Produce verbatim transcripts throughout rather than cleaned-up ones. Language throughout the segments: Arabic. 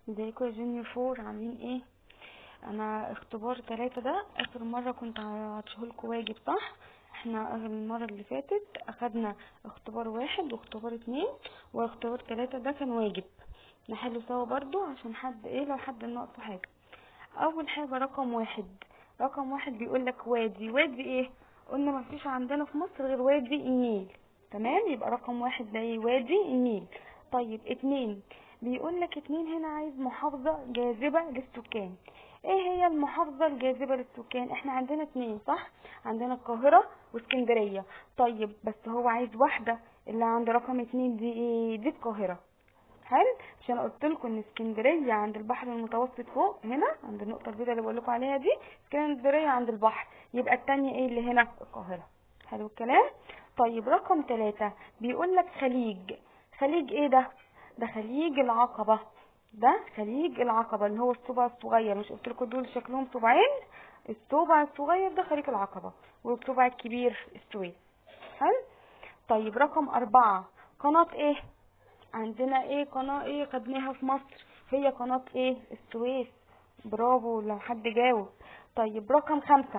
ازيكم يا جونيور فور، عاملين ايه؟ انا اختبار تلاتة ده اخر مرة كنت هعطيهولكوا واجب، صح؟ احنا اخر المرة اللي فاتت اخدنا اختبار واحد واختبار اتنين، واختبار تلاتة ده كان واجب نحله سوا برضو عشان حد ايه لو حد ناقصه حاجة. اول حاجة رقم واحد، رقم واحد بيقولك وادي. وادي ايه؟ قلنا مفيش عندنا في مصر غير وادي النيل، تمام؟ يبقى رقم واحد ده ايه؟ وادي النيل. طيب اتنين، بيقولك اتنين هنا عايز محافظة جاذبة للسكان. ايه هي المحافظة الجاذبة للسكان؟ احنا عندنا اتنين، صح؟ عندنا القاهرة واسكندرية. طيب بس هو عايز واحدة، اللي عند رقم اتنين دي ايه؟ دي القاهرة. حلو، عشان قلت لكم ان اسكندريه عند البحر المتوسط فوق هنا عند النقطه البيضاء اللي بقول لكم عليها دي، اسكندريه عند البحر، يبقى التانية ايه اللي هنا؟ القاهره. حلو الكلام. طيب رقم ثلاثة بيقول لك خليج. خليج ايه ده؟ ده خليج العقبه. ده خليج العقبه اللي هو الصبع الصغير، مش قلت لكم دول شكلهم صباعين؟ الصبع الصغير ده خليج العقبه، والصبع الكبير السويس. حلو. طيب رقم أربعة، قناة ايه؟ عندنا ايه؟ قناة ايه خدناها في مصر؟ هي قناة ايه؟ السويس. برافو لو حد جاوب. طيب رقم خمسة،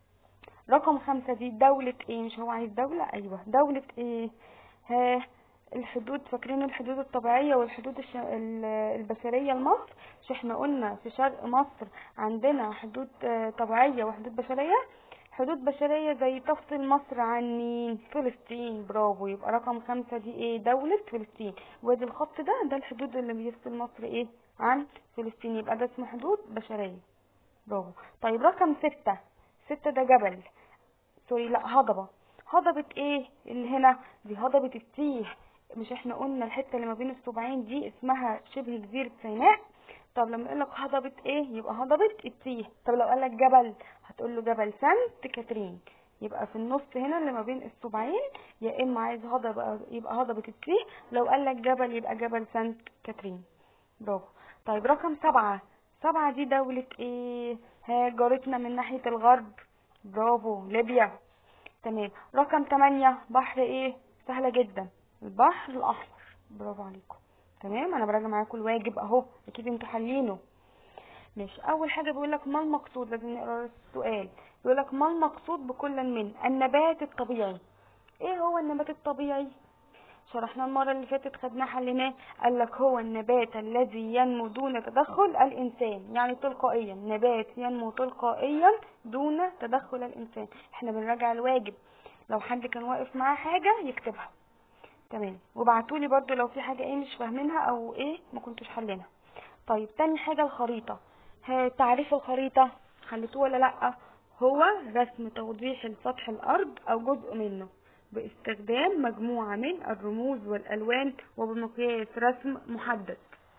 رقم خمسة دي دولة ايه؟ مش هو عايز دولة؟ ايوه دولة ايه؟ ها، الحدود، فاكرين الحدود الطبيعية والحدود الش... ال- البشرية لمصر؟ مش احنا قلنا في شرق مصر عندنا حدود آه، طبيعية وحدود بشرية؟ حدود بشرية زي تفصل مصر عن مين؟ فلسطين. برافو، يبقى رقم خمسة دي ايه؟ دولة فلسطين. وادي الخط ده ده الحدود اللي بيفصل مصر ايه؟ عن فلسطين، يبقى ده اسمه حدود بشرية. برافو. طيب رقم ستة، ستة ده جبل، سوري لا هضبة. هضبة ايه اللي هنا؟ دي هضبة التيه. مش احنا قلنا الحتة اللي ما بين الصباعين دي اسمها شبه جزيرة سيناء؟ طب لما يقولك هضبة ايه يبقى هضبة التيه. طب لو قالك جبل هتقوله جبل سانت كاترين. يبقى في النص هنا اللي ما بين الصباعين، يا اما عايز هضبة يبقى هضبة التيه، لو قالك جبل يبقى جبل سانت كاترين. برافو. طيب رقم سبعة، سبعة دي دولة ايه؟ ها، جارتنا من ناحية الغرب. برافو، ليبيا. تمام. رقم تمانية، بحر ايه؟ سهلة جدا، البحر الأحمر. برافو عليكم. تمام، انا براجع معاكم الواجب اهو، اكيد انتوا حالينه. ماشي. اول حاجة بيقولك ما المقصود، لازم نقرا السؤال. بيقولك ما المقصود بكل من النبات الطبيعي. ايه هو النبات الطبيعي؟ شرحنا المرة اللي فاتت، خدناه حليناه. قالك هو النبات الذي ينمو دون تدخل الإنسان، يعني تلقائيا، نبات ينمو تلقائيا دون تدخل الإنسان. احنا بنراجع الواجب، لو حد كان واقف معاه حاجة يكتبها. تمام، وبعتولي برضو لو في حاجة ايه مش فاهمينها او ايه ما كنتش حلينها. طيب تاني حاجة الخريطة. ها، تعريف الخريطة حلتوه ولا لأ؟ هو رسم توضيح لسطح الأرض أو جزء منه باستخدام مجموعة من الرموز والألوان وبمقياس رسم محدد.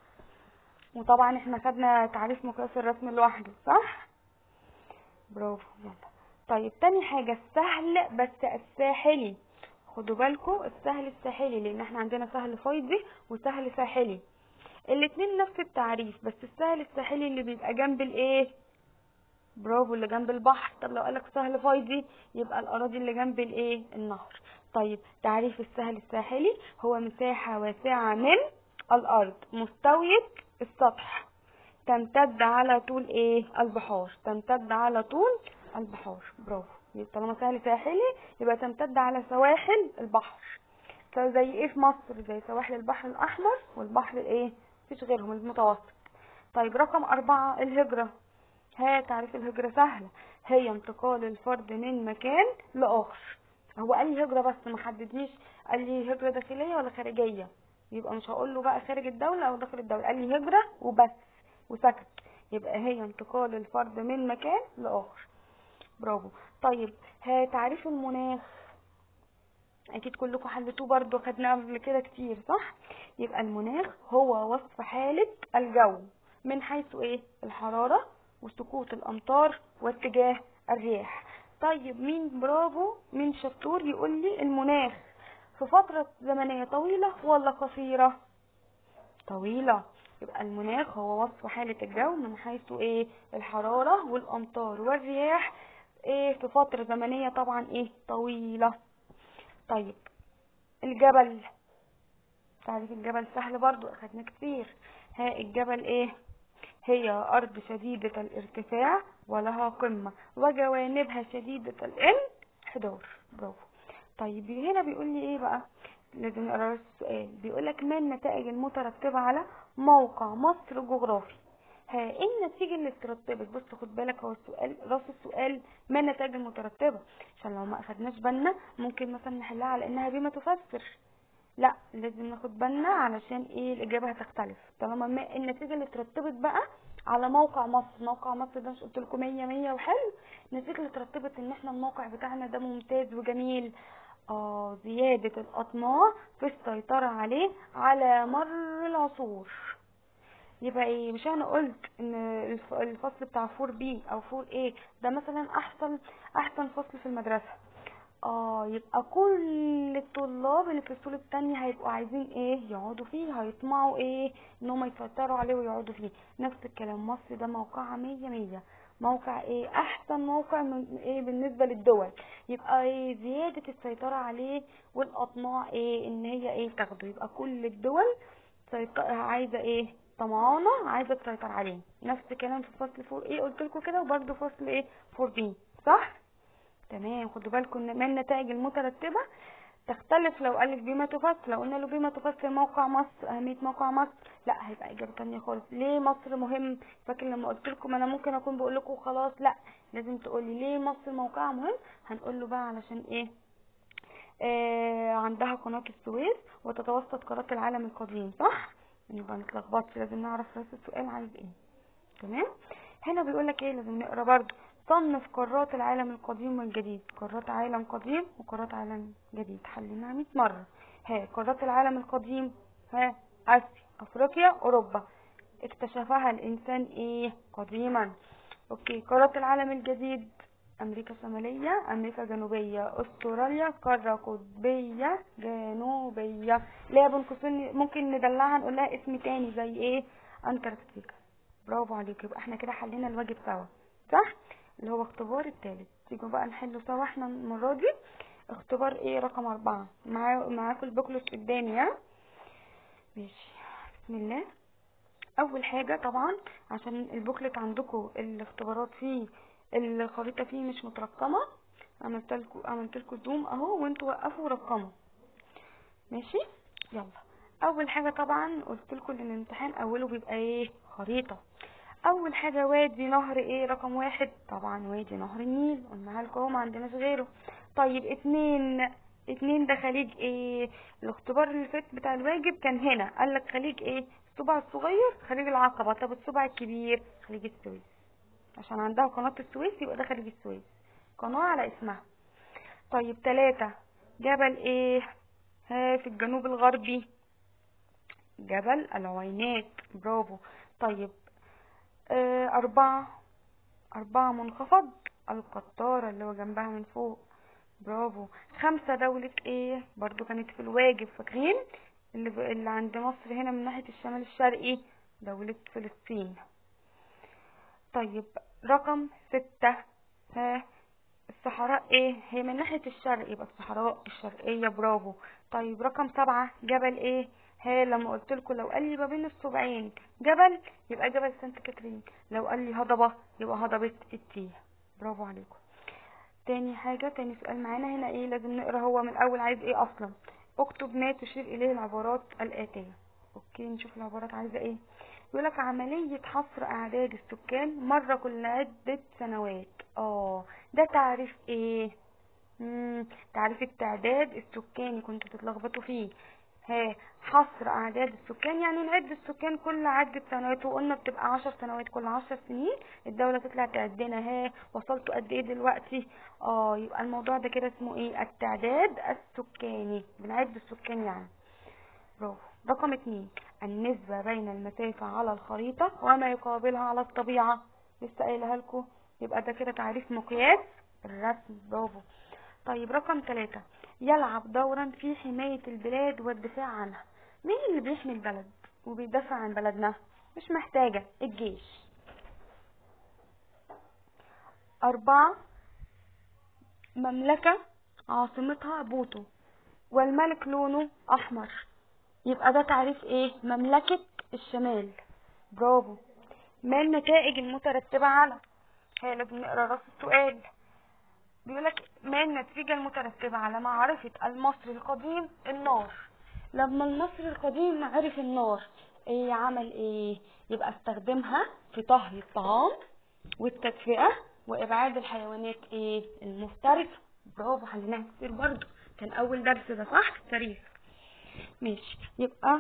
وطبعا احنا خدنا تعريف مقياس الرسم لوحده، صح؟ برافو، يلا. طيب تاني حاجة السهل بس الساحلي. خدوا بالكم، السهل الساحلي، لان احنا عندنا سهل فيضي وسهل ساحلي، الاتنين نفس التعريف، بس السهل الساحلي اللي بيبقى جنب الايه؟ برافو، اللي جنب البحر. طب لو قالك سهل فيضي يبقى الاراضي اللي جنب الايه؟ النهر. طيب تعريف السهل الساحلي هو مساحة واسعة من الارض مستوية السطح، تمتد على طول ايه؟ البحار، تمتد على طول البحار. برافو، يبقى طالما سهل ساحلي يبقى تمتد على سواحل البحر. فزي ايه في مصر؟ زي سواحل البحر الاحمر والبحر الايه؟ مفيش غيرهم، المتوسط. طيب رقم أربعة الهجرة. ها، تعريف الهجرة سهلة، هي انتقال الفرد من مكان لآخر. هو قال لي هجرة بس ما حددنيش، قال لي هجرة داخلية ولا خارجية، يبقى مش هقول له بقى خارج الدولة او داخل الدولة، قال لي هجرة وبس وسكت، يبقى هي انتقال الفرد من مكان لآخر. برافو. طيب ها، تعريف المناخ اكيد كلكم حلتوه برضو، خدناه قبل كده كتير، صح؟ يبقى المناخ هو وصف حالة الجو من حيث ايه؟ الحرارة وسقوط الامطار واتجاه الرياح. طيب مين برافو، مين شطور يقول لي المناخ في فترة زمنية طويلة ولا قصيرة؟ طويلة. يبقى المناخ هو وصف حالة الجو من حيث ايه؟ الحرارة والامطار والرياح، ايه؟ في فترة زمنية طبعا ايه؟ طويلة. طيب الجبل، تعريف الجبل سهل برضو، اخدنا كتير. ها الجبل ايه؟ هي ارض شديدة الارتفاع ولها قمة وجوانبها شديدة الانحدار. برافو. طيب هنا بيقول لي ايه بقى؟ لازم نقرا السؤال. بيقول لك ما النتائج المترتبة على موقع مصر جغرافي؟ ها ايه النتيجة اللي اترتبت؟ بص خد بالك، هو السؤال راس السؤال ما النتائج المترتبة، عشان لو ما اخدناش بالنا ممكن مثلا نحلها على انها بما تفسر. لا، لازم ناخد بالنا علشان ايه الاجابه هتختلف. طالما ما النتيجه اللي اترتبت بقى على موقع مصر، موقع مصر ده مش قلت لكم مية مية وحلو؟ النتيجه اللي اترتبت ان احنا الموقع بتاعنا ده ممتاز وجميل. اه زياده الاطماع في السيطره عليه على مر العصور. يبقى ايه؟ مش انا قلت ان الف- الفصل بتاع فور بي او فور ايه ده مثلا احسن احسن فصل في المدرسه؟ اه يبقى كل الطلاب اللي في الفصول التانية هيبقوا عايزين ايه؟ يقعدوا فيه، هيطمعوا ايه؟ ان هم يسيطروا عليه ويقعدوا فيه. نفس الكلام، مصر ده موقعها مية مية، موقع ايه؟ احسن موقع من ايه بالنسبة للدول. يبقى ايه؟ زيادة السيطرة عليه والاطماع ايه؟ ان هي ايه؟ تاخده. يبقى كل الدول سيط- عايزة ايه؟ طمعانة عايزة تسيطر عليه. نفس الكلام في فصل فور ايه قلت لكم كده، وبرده فصل ايه؟ فور بي. صح؟ تمام. خدوا بالكم ان ما النتائج المترتبة تختلف لو قالك بما تفسر. لو قلنا له بما تفسر موقع مصر، اهمية موقع مصر، لا هيبقى اجابة تانية خالص. ليه مصر مهم؟ فاكر لما قلت لكم انا ممكن اكون بقول لكم خلاص؟ لا، لازم تقولي ليه مصر موقعها مهم. هنقول له بقى علشان ايه؟ آه عندها قناة السويس وتتوسط قارات العالم القديم. صح؟ يبقى متلخبطش، لازم نعرف راس السؤال عايز ايه. تمام. هنا بيقول لك ايه؟ لازم نقرا برضه. صنف قارات العالم القديم والجديد. قارات عالم قديم وقارات عالم جديد، حليناها مية مرة. ها قارات العالم القديم، ها اسيا، افريقيا، اوروبا. اكتشفها الانسان ايه؟ قديما. اوكي. قارات العالم الجديد، امريكا الشمالية، امريكا الجنوبية، استراليا، قارة قطبية جنوبية. لا بين قوسين ممكن ندلعها نقول لها اسم تاني زي ايه؟ انتاركتيكا. برافو عليك. يبقى احنا كده حلينا الواجب سوا، صح؟ اللي هو اختبار التالت. تيجوا بقى نحله سوا احنا المرة دي. اختبار ايه؟ رقم اربعة. معا معاكم البوكلت قدامي. ها ماشي. بسم الله. اول حاجة طبعا عشان البوكلت عندكم الاختبارات فيه الخريطة فيه مش مترقمة، عملت لكم عملت لكم زوم اهو وانتوا وقفوا ورقموا. ماشي. يلا. اول حاجة طبعا قلت لكم ان الامتحان اوله بيبقى ايه؟ خريطة. اول حاجة وادي نهر ايه رقم واحد؟ طبعا وادي نهر النيل، قلناها لكم اهو ما عندناش غيره. طيب اتنين، اتنين ده خليج ايه؟ الاختبار اللي فات بتاع الواجب كان هنا قال لك خليج ايه؟ الصبع الصغير خليج العقبة. طب الصبع الكبير خليج السويس، عشان عندها قناة السويس يبقى ده خليج السويس، قناة على اسمها. طيب تلاتة، جبل ايه؟ ها في الجنوب الغربي؟ جبل العوينات. برافو. طيب اه أربعة، أربعة منخفض القطارة اللي هو جنبها من فوق. برافو. خمسة دولة ايه؟ برضو كانت في الواجب، فاكرين؟ اللي, ب... اللي عند مصر هنا من ناحية الشمال الشرقي، دولة فلسطين. طيب رقم ستة، ها الصحراء ايه؟ هي من ناحية الشرق يبقى الصحراء الشرقية. برافو. طيب رقم سبعة، جبل ايه؟ ها لما قلت لكم لو قال لي ما بين الصبعين جبل يبقى جبل سانت كاترين، لو قال لي هضبة يبقى هضبة التيه. برافو عليكم. تاني حاجة، تاني سؤال معانا هنا ايه؟ لازم نقرا هو من الاول عايز ايه اصلا. اكتب ما تشير اليه العبارات الاتية. اوكي نشوف العبارات عايزة ايه. يقولك عملية حصر اعداد السكان مرة كل عدة سنوات. اه ده تعريف ايه؟ مم. تعريف التعداد السكاني كنتوا بتتلخبطوا فيه. ها حصر اعداد السكان يعني نعد السكان كل عدة سنوات، وقلنا بتبقى عشر سنوات، كل عشر سنين الدولة تطلع تعدنا. ها وصلتوا قد ايه دلوقتي؟ اه يبقى الموضوع ده كده اسمه ايه؟ التعداد السكاني، بنعد السكان يعني. برافو. رقم اتنين، النسبة بين المسافة على الخريطة وما يقابلها على الطبيعة، لسه قايلها لكم. يبقى ده كده تعريف مقياس الرسم. برافو. طيب رقم ثلاثة، يلعب دورا في حماية البلاد والدفاع عنها. مين اللي بيحمي البلد وبيدافع عن بلدنا؟ مش محتاجة، الجيش. أربعة، مملكة عاصمتها بوتو والملك لونه أحمر. يبقى ده تعريف ايه؟ مملكة الشمال. برافو. ما النتائج المترتبة على، هي لازم نقرا راس السؤال. بيقولك ما النتيجة المترتبة على معرفة المصري القديم النار. لما المصري القديم عرف النار ايه عمل ايه؟ يبقى استخدمها في طهي الطعام والتدفئة وابعاد الحيوانات ايه المفترسة. برافو، حليناها كتير برضو، كان اول درس ده صح في التاريخ. ماشي، يبقى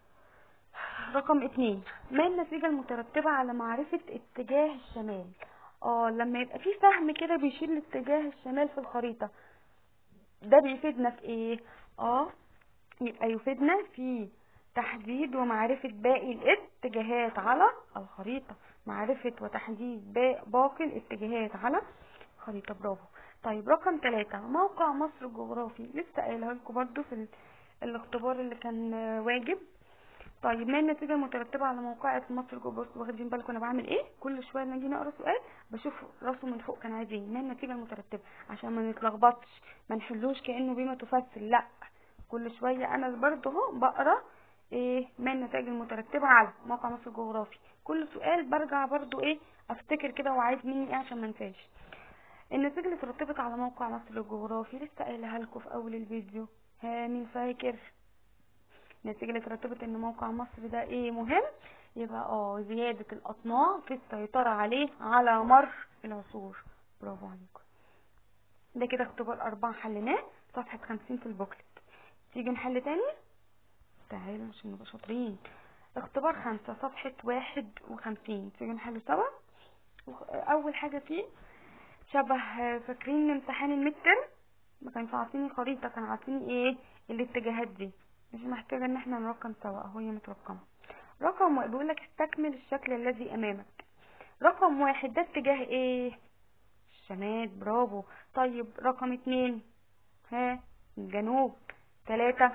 رقم اتنين، ما النتيجة المترتبة على معرفة اتجاه الشمال؟ اه لما يبقى في سهم كده بيشير لاتجاه الشمال في الخريطة، ده بيفيدنا في ايه؟ اه يبقى يفيدنا في تحديد ومعرفة باقي الاتجاهات على الخريطة. معرفة وتحديد باقي الاتجاهات على الخريطة. برافو. طيب رقم ثلاثة، موقع مصر الجغرافي، لسه قايلها لكم برضو في الاختبار اللي كان واجب. طيب ما النتيجة المترتبة على موقعة مصر الجغرافي؟ واخدين بالكم انا بعمل ايه؟ كل شوية لما اجي نقرا سؤال بشوف راسه من فوق كان عايز ايه. ما النتيجة المترتبة؟ عشان ما نتلخبطش، ما نحلوش كأنه بما تفسر، لا، كل شوية انا برضه اهو بقرا ايه ما النتائج المترتبة على موقع مصر الجغرافي. كل سؤال برجع برضه ايه افتكر كده وعايز مني ايه عشان ما انساش. النتيجة اللي ترتبت على موقع مصر الجغرافي لسه قايلها لكم في اول الفيديو. ها مين فاكر؟ النتيجة اللي ترتبت ان موقع مصر ده ايه مهم؟ يبقى اه زيادة الاطماع في السيطرة عليه على مر العصور. برافو عليكم. ده كده اختبار اربعة حليناه، صفحة خمسين في البوكلت. تيجي نحل تاني؟ تعالوا عشان نبقى شاطرين. اختبار خمسة صفحة واحد وخمسين، تيجي نحله سوا. اول حاجة فيه شبه، فاكرين امتحان المتر؟ ما كانش عاطيني خريطة، كان عاطيني ايه الاتجاهات دي، مش محتاجة ان احنا نرقم سوا، اهو هي مترقمة. رقم واحد بيقولك استكمل الشكل الذي امامك. رقم واحد ده اتجاه ايه؟ الشمال. برافو. طيب رقم اتنين، ها الجنوب. تلاتة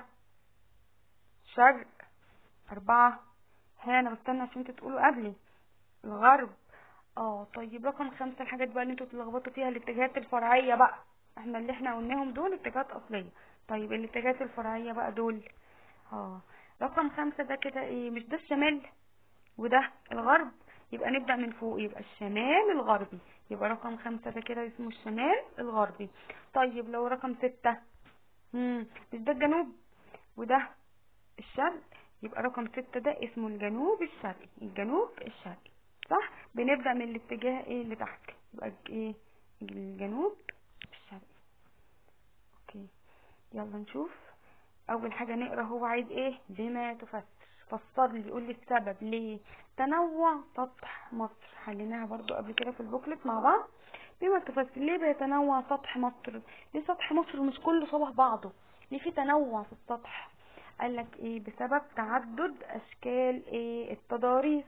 شرق. اربعة، ها انا بستنى عشان انتوا تقولوا قبلي، الغرب. اه طيب رقم خمسة، الحاجات بقى اللي انتوا تلخبطوا فيها الاتجاهات الفرعية بقى، احنا اللي احنا قلناهم دول اتجاهات اصلية. طيب الاتجاهات الفرعية بقى دول، اه رقم خمسة ده كده ايه؟ مش ده الشمال وده الغرب؟ يبقى نبدأ من فوق، يبقى الشمال الغربي، يبقى رقم خمسة ده كده اسمه الشمال الغربي. طيب لو رقم ستة، مم. مش ده الجنوب وده الشرق؟ يبقى رقم ستة ده اسمه الجنوب الشرقي، الجنوب الشرقي صح. بنبدأ من الاتجاه ايه اللي تحت، يبقى ايه الجنوب الشرقي. اوكي يلا نشوف. اول حاجة نقرا هو عايز ايه؟ بما تفسر. فسر لي، يقول لي السبب ليه تنوع سطح مصر، حليناها برضو قبل كده في البوكلت مع بعض. بما تفسر ليه بيتنوع سطح مصر؟ ليه سطح مصر مش كله شبه بعضه؟ ليه في تنوع في السطح؟ قالك ايه؟ بسبب تعدد اشكال ايه التضاريس،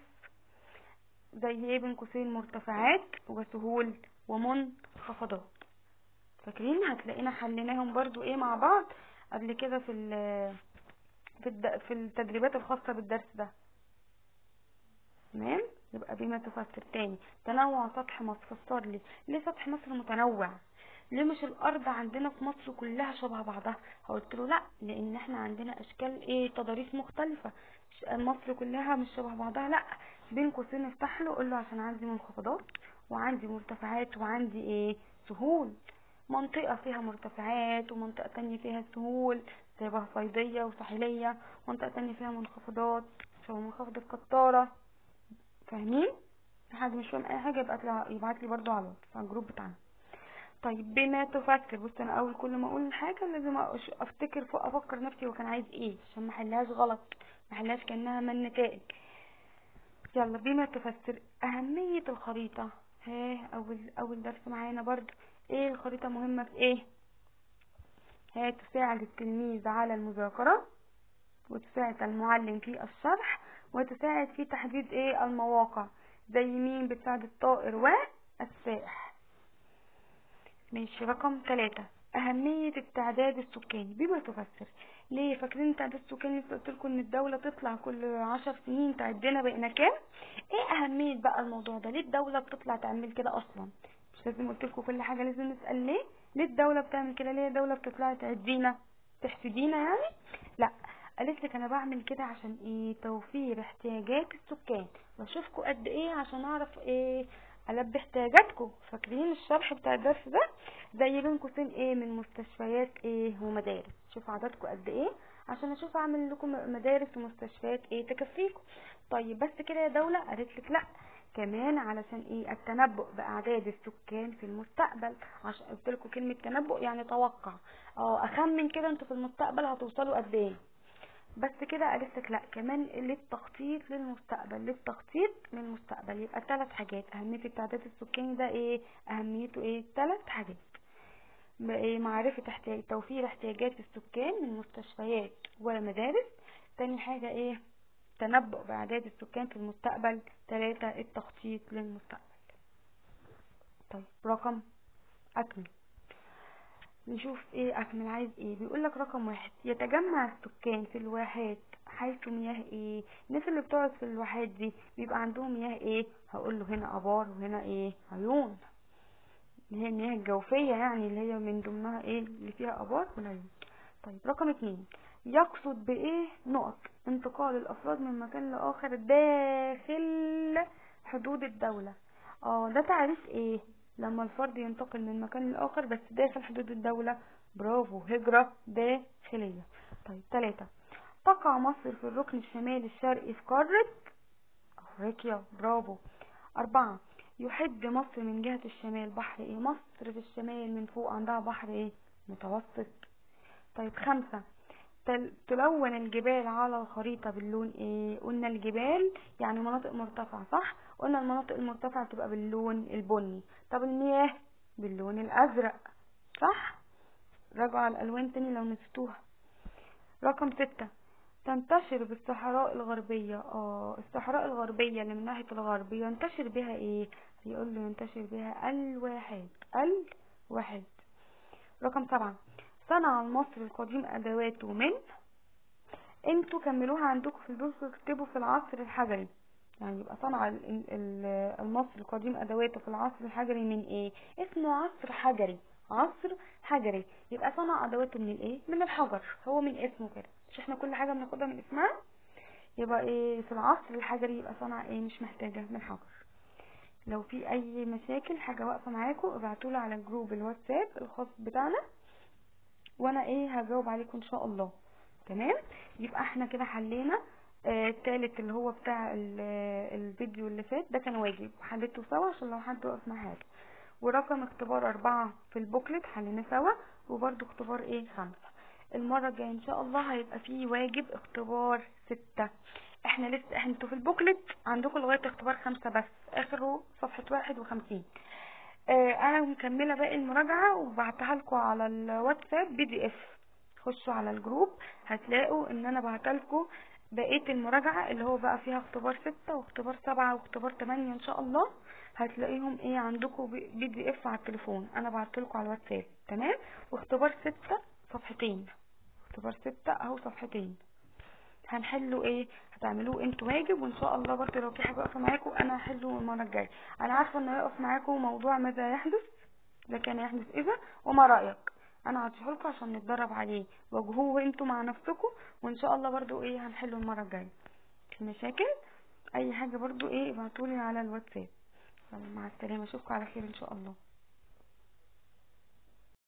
زي ايه بين قوسين مرتفعات وسهول ومنخفضات. فاكرين؟ هتلاقينا حليناهم برضو ايه مع بعض قبل كده في في, الد... في التدريبات الخاصة بالدرس ده. تمام. يبقى بما تفسر تاني، تنوع سطح مصر. فسر لي ليه سطح مصر متنوع؟ ليه مش الارض عندنا في مصر كلها شبه بعضها؟ قلت له لا، لان احنا عندنا اشكال ايه تضاريس مختلفة، مصر كلها مش شبه بعضها، لا. بين قوسين افتح له قول له عشان عندي منخفضات وعندي مرتفعات وعندي ايه سهول. منطقة فيها مرتفعات ومنطقة تانية فيها سهول زي بهصيدية وساحلية، منطقة تانية فيها منخفضات شبه منخفض القطارة. فاهمين؟ حد مش فاهم اي حاجة يبعت لي برضو على الجروب بتاعنا. طيب بما تفكر، بص انا اول كل ما اقول حاجة لازم افتكر فوق افكر نفسي هو كان عايز ايه عشان ما احلهاش غلط، ما احلهاش كانها من نتائج. يلا بما تفسر اهمية الخريطة. ها اول اول درس معانا برضو، ايه الخريطة مهمة في ايه؟ ها تساعد التلميذ على المذاكرة، وتساعد المعلم في الشرح، وتساعد في تحديد ايه المواقع. زي مين؟ بتساعد الطائر والسائح. ماشي. رقم ثلاثة، أهمية التعداد السكاني. بما تفسر ليه؟ فاكرين التعداد السكاني؟ قلت لكم ان الدولة تطلع كل عشر سنين تعدنا بقينا كام. ايه أهمية بقى الموضوع ده؟ ليه الدولة بتطلع تعمل كده أصلا؟ مش لازم قلت لكم كل حاجة لازم نسأل ليه؟ ليه الدولة بتعمل كده؟ ليه الدولة بتطلع تعدينا تحسدينا يعني؟ لا، قالت لك انا بعمل كده عشان ايه؟ توفير احتياجات السكان، بشوفكم قد ايه عشان اعرف ايه البي احتياجاتكم. فاكرين الشرح بتاع الدرس ده؟ زي بين قوسين ايه من مستشفيات ايه ومدارس، شوف عددكم قد ايه عشان اشوف اعمل لكم مدارس ومستشفيات ايه تكفيكم. طيب بس كده يا دولة؟ قالت لك لا، كمان علشان ايه؟ التنبؤ باعداد السكان في المستقبل، عشان قلت لكم كلمة تنبؤ يعني توقع، اه اخمن كده انتوا في المستقبل هتوصلوا قد ايه. بس كده قالت لك لا، كمان للتخطيط للمستقبل، للتخطيط للمستقبل. يبقى ثلاث حاجات اهمية التعداد السكاني ده ايه؟ اهميته ايه؟ ثلاث حاجات. إيه؟ معرفة احتياج توفير احتياجات السكان من مستشفيات ومدارس. تاني حاجة ايه؟ تنبؤ بأعداد السكان في المستقبل. ثلاثة التخطيط للمستقبل. طيب رقم أكمل، نشوف ايه أكمل عايز ايه. بيقولك رقم واحد، يتجمع السكان في الواحات حيث مياه ايه؟ الناس اللي بتقعد في الواحات دي بيبقى عندهم مياه ايه؟ هقول له هنا ابار وهنا ايه؟ عيون، اللي هي المياه الجوفية يعني، اللي هي من ضمنها ايه؟ اللي فيها ابار والعيون. طيب رقم اتنين، يقصد بايه نقط انتقال الافراد من مكان لاخر داخل حدود الدولة. اه ده تعريف ايه؟ لما الفرد ينتقل من مكان لاخر بس داخل حدود الدولة. برافو، هجرة داخلية. طيب تلاتة، تقع مصر في الركن الشمالي الشرقي في قارة افريقيا. برافو. اربعة، يحد مصر من جهة الشمال بحر ايه؟ مصر في الشمال من فوق عندها بحر ايه؟ متوسط. طيب خمسة، تل... تلون الجبال على الخريطة باللون ايه؟ قلنا الجبال يعني مناطق مرتفعة صح؟ قلنا المناطق المرتفعة تبقى باللون البني. طب المياه باللون الازرق صح؟ راجعوا على الالوان تاني لو نسيتوها. رقم ستة، تنتشر بالصحراء الغربية. اه الصحراء الغربية اللي من ناحية الغرب ينتشر بها ايه؟ يقول له ينتشر بها الواحات. الواحات. رقم سبعة، صنع المصري القديم ادواته من، انتوا كملوها عندكم في الدروس واكتبوا في العصر الحجري. يعني يبقى صنع المصري القديم ادواته في العصر الحجري من ايه؟ اسمه عصر حجري، عصر حجري. يبقى صنع ادواته من الايه؟ من الحجر، هو من اسمه كده، مش احنا كل حاجة بناخدها من اسمها؟ يبقى ايه في العصر الحجري يبقى صنع ايه؟ مش محتاجة من حجر. لو في اي مشاكل حاجة واقفة معاكم ابعتولي على الجروب الواتساب الخاص بتاعنا وانا ايه هجاوب عليكم ان شاء الله. تمام. يبقى احنا كده حلينا آه التالت اللي هو بتاع الفيديو اللي فات ده كان واجب، حليته سوا عشان لو حد وقف معايا حاجه. ورقم اختبار اربعة في البوكلت حليناه سوا، وبرده اختبار ايه خمسة. المرة الجاية ان شاء الله هيبقى فيه واجب اختبار ستة. احنا لسه احنا انتوا في البوكلت عندكم لغاية اختبار خمسة بس، اخره صفحة واحد وخمسين. آه انا مكملة باقي المراجعة وبعتها لكم على الواتساب بي دي اف. خشوا على الجروب هتلاقوا ان انا بعتلكوا بقية المراجعة اللي هو بقى فيها اختبار ستة واختبار سبعة واختبار تمانية ان شاء الله. هتلاقيهم ايه عندكم بي دي اف على التليفون، انا بعتلكوا على الواتساب. تمام. واختبار ستة صفحتين، اختبار ستة اهو صفحتين هنحلوا ايه؟ هتعملوه انتوا واجب، وان شاء الله برضه لو في حاجه واقفه معاكم انا هحله المره الجايه. انا عارفه انه هيقف معاكم موضوع ماذا يحدث، ده كان يحدث اذا وما رايك. انا هديه لكم عشان نتدرب عليه، واجهوه انتوا مع نفسكم، وان شاء الله برضه ايه هنحله المره الجايه. في مشاكل اي حاجه برضه ايه ابعتولي على الواتساب. مع السلامه، اشوفكم على خير ان شاء الله.